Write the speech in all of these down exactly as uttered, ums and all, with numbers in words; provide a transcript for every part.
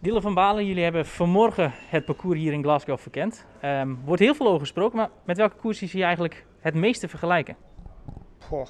Dylan van Baarle, jullie hebben vanmorgen het parcours hier in Glasgow verkend. Er um, wordt heel veel over gesproken, maar met welke koers zie je eigenlijk het meeste vergelijken? Goh.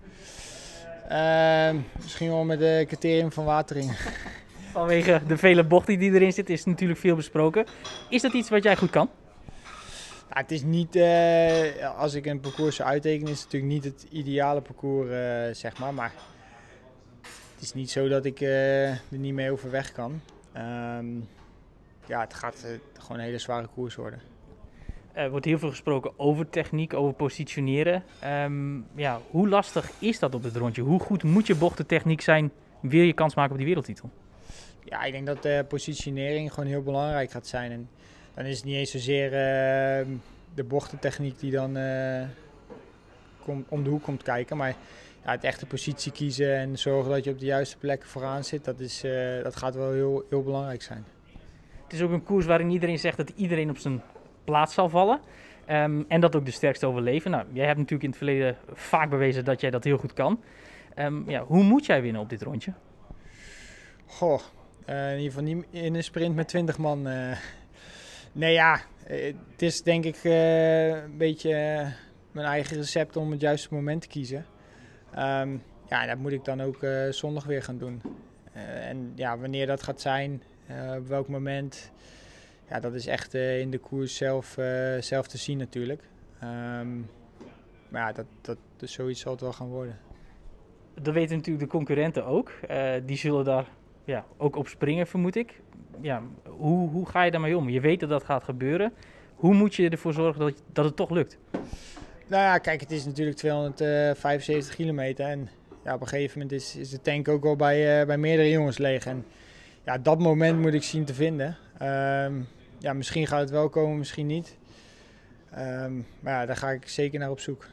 Uh, misschien wel met de criterium van Wateringen. Vanwege de vele bochten die erin zitten is natuurlijk veel besproken. Is dat iets wat jij goed kan? Ja, het is niet, uh, als ik een parcours zou uittekenen, is het natuurlijk niet het ideale parcours, uh, zeg maar. Maar het is niet zo dat ik uh, er niet mee overweg kan. Um, ja, het gaat uh, gewoon een hele zware koers worden. Er wordt heel veel gesproken over techniek, over positioneren. Um, ja, hoe lastig is dat op dit rondje? Hoe goed moet je bochtentechniek zijn, wil je kans maken op die wereldtitel? Ja, ik denk dat de positionering gewoon heel belangrijk gaat zijn. En dan is het niet eens zozeer uh, de bochtentechniek die dan uh, kom, om de hoek komt kijken. Maar ja, het echte positie kiezen en zorgen dat je op de juiste plekken vooraan zit, dat, is, uh, dat gaat wel heel, heel belangrijk zijn. Het is ook een koers waarin iedereen zegt dat iedereen op zijn plaats zal vallen. Um, en dat ook de sterkste overleven. Nou, jij hebt natuurlijk in het verleden vaak bewezen dat jij dat heel goed kan. Um, ja, hoe moet jij winnen op dit rondje? Goh, uh, in ieder geval niet in een sprint met twintig man. Uh, nee ja, uh, het is denk ik uh, een beetje uh, mijn eigen recept om het juiste moment te kiezen. Um, ja, dat moet ik dan ook uh, zondag weer gaan doen. Uh, en ja, wanneer dat gaat zijn, uh, op welk moment, ja, dat is echt uh, in de koers zelf, uh, zelf te zien natuurlijk. Um, maar ja, dat, dat, dus zoiets zal het wel gaan worden. Dat weten natuurlijk de concurrenten ook. Uh, die zullen daar ja, ook op springen, vermoed ik. Ja, hoe, hoe ga je daarmee om? Je weet dat dat gaat gebeuren. Hoe moet je ervoor zorgen dat, dat het toch lukt? Nou ja, kijk, het is natuurlijk tweehonderdvijfenzeventig kilometer en ja, op een gegeven moment is, is de tank ook wel bij, uh, bij meerdere jongens leeg. En ja, dat moment moet ik zien te vinden. Um, ja, misschien gaat het wel komen, misschien niet. Um, maar ja, daar ga ik zeker naar op zoek.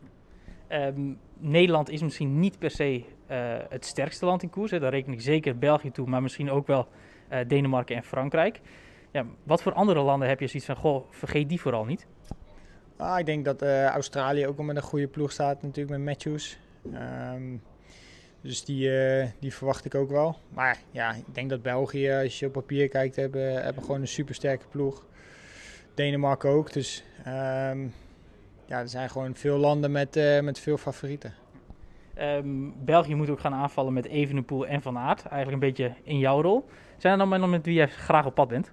Um, Nederland is misschien niet per se uh, het sterkste land in koers. Hè. Daar reken ik zeker België toe, maar misschien ook wel uh, Denemarken en Frankrijk. Ja, wat voor andere landen heb je zoiets van, goh, vergeet die vooral niet? Ah, ik denk dat uh, Australië ook al met een goede ploeg staat, natuurlijk met Matthews. Um, dus die, uh, die verwacht ik ook wel. Maar ja, ik denk dat België, als je op papier kijkt, hebben, hebben gewoon een supersterke ploeg. Denemarken ook. Dus um, ja, er zijn gewoon veel landen met, uh, met veel favorieten. Um, België moet ook gaan aanvallen met Evenepoel en Van Aert. Eigenlijk een beetje in jouw rol. Zijn er dan mannen met wie jij graag op pad bent?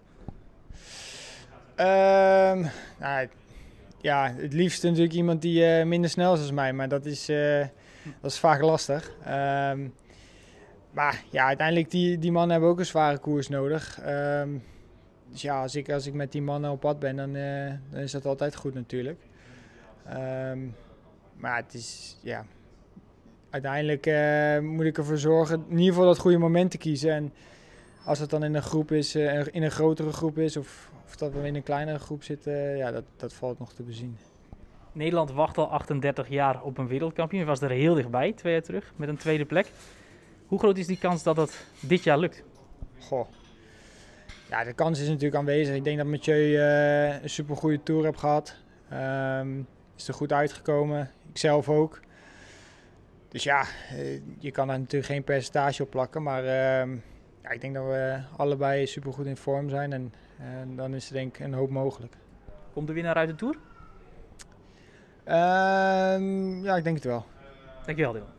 Um, nou, ja, het liefst natuurlijk iemand die uh, minder snel is als mij, maar dat is, uh, dat is vaak lastig. Um, maar ja, uiteindelijk die, die mannen hebben ook een zware koers nodig. Um, dus ja, als ik, als ik met die mannen op pad ben, dan, uh, dan is dat altijd goed natuurlijk. Um, maar het is, ja, uiteindelijk uh, moet ik ervoor zorgen in ieder geval dat goede moment te kiezen. En als het dan in een groep is, uh, in een grotere groep is of, of dat we in een kleinere groep zitten, uh, ja, dat, dat valt nog te bezien. Nederland wacht al achtendertig jaar op een wereldkampioen. Je was er heel dichtbij, twee jaar terug, met een tweede plek. Hoe groot is die kans dat dat dit jaar lukt? Goh. Ja, de kans is natuurlijk aanwezig. Ik denk dat Mathieu uh, een supergoeie tour heeft gehad. Um, is er goed uitgekomen. Ik zelf ook. Dus ja, uh, je kan daar natuurlijk geen percentage op plakken. Maar uh, ja, ik denk dat we allebei supergoed in vorm zijn. En, en dan is er denk ik een hoop mogelijk. Komt de winnaar uit de Tour? Uh, ja, ik denk het wel. Dankjewel, Dylan.